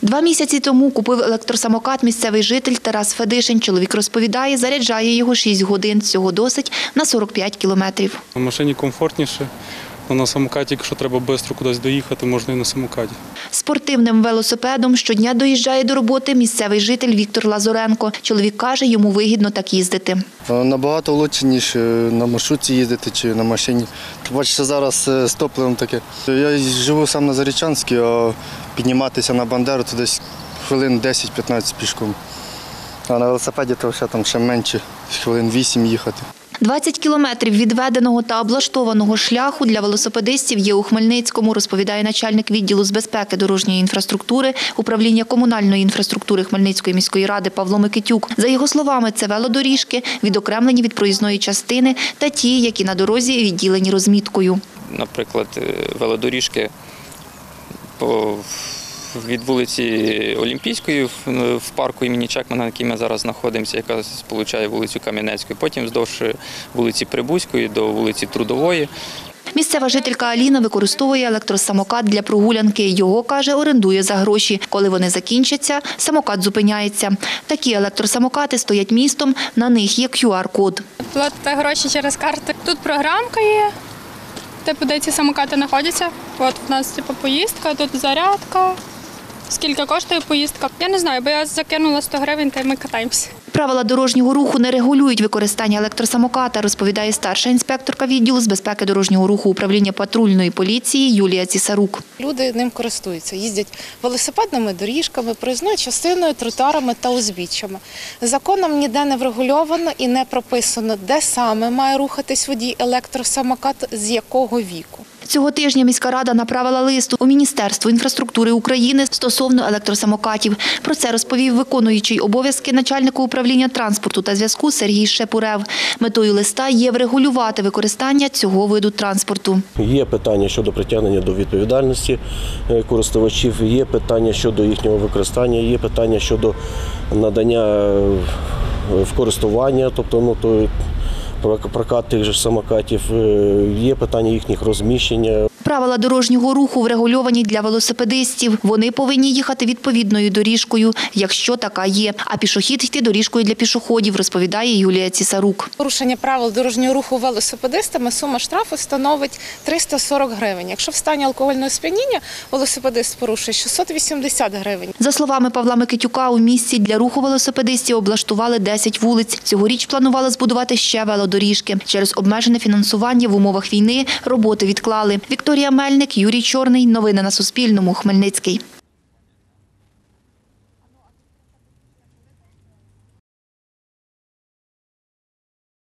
2 місяці тому купив електросамокат місцевий житель Тарас Федишин. Чоловік розповідає, заряджає його 6 годин. Цього досить на 45 кілометрів. На машині комфортніше, а на самокаті, якщо треба швидко кудись доїхати, можна і на самокаті. Спортивним велосипедом щодня доїжджає до роботи місцевий житель Віктор Лазоренко. Чоловік каже, йому вигідно так їздити. Набагато краще, ніж на маршрутці їздити чи на машині. Бачите, зараз з топливом таке. Я живу сам на Зарічанській, а підніматися на Бандеру то десь хвилин 10-15 пішком. А на велосипеді то ще менше, хвилин 8 їхати. 20 кілометрів відведеного та облаштованого шляху для велосипедистів є у Хмельницькому, розповідає начальник відділу з безпеки дорожньої інфраструктури управління комунальної інфраструктури Хмельницької міської ради Павло Микитюк. За його словами, це велодоріжки, відокремлені від проїзної частини та ті, які на дорозі відділені розміткою. Наприклад, велодоріжки від вулиці Олімпійської в парку імені Чекмана, на якій ми зараз знаходимося, яка сполучає вулицю Кам'янецьку, потім вздовж вулиці Прибузької до вулиці Трудової. Місцева жителька Аліна використовує електросамокат для прогулянки. Його, каже, орендує за гроші. Коли вони закінчаться, самокат зупиняється. Такі електросамокати стоять містом, на них є QR-код. Платите гроші через карти. Тут програмка є, де ці самокати знаходяться. От у нас поїздка, тут зарядка. Скільки коштує поїздка? Я не знаю, бо я закинула 100 гривень, та й ми катаємося. Правила дорожнього руху не регулюють використання електросамоката, розповідає старша інспекторка відділу з безпеки дорожнього руху управління патрульної поліції Юлія Цісарук. Люди ним користуються, їздять велосипедними доріжками, проїзною частиною, тротуарами та узбіччями. Законом ніде не врегульовано і не прописано, де саме має рухатись водій електросамокат, з якого віку. Цього тижня міська рада направила лист у Міністерство інфраструктури України стосовно електросамокатів. Про це розповів виконуючий обов'язки начальника управління транспорту та зв'язку Сергій Шепурев. Метою листа є врегулювати використання цього виду транспорту. Є питання щодо притягнення до відповідальності користувачів, є питання щодо їхнього використання, є питання щодо надання в користування, тобто прокат тих же самокатів, є питання їхніх розміщення. Правила дорожнього руху врегульовані для велосипедистів. Вони повинні їхати відповідною доріжкою, якщо така є. А пішохід йти доріжкою для пішоходів, розповідає Юлія Цісарук. Порушення правил дорожнього руху велосипедистами сума штрафу становить 340 гривень. Якщо в стані алкогольного сп'яніння велосипедист порушує 680 гривень. За словами Павла Микитюка, у місті для руху велосипедистів облаштували 10 вулиць. Цьогоріч планували збудувати ще велодоріжки. Через обмежене фінансування в умовах війни роботи відклали. Вікторія Мельник, Юрій Чорний. Новини на Суспільному. Хмельницький.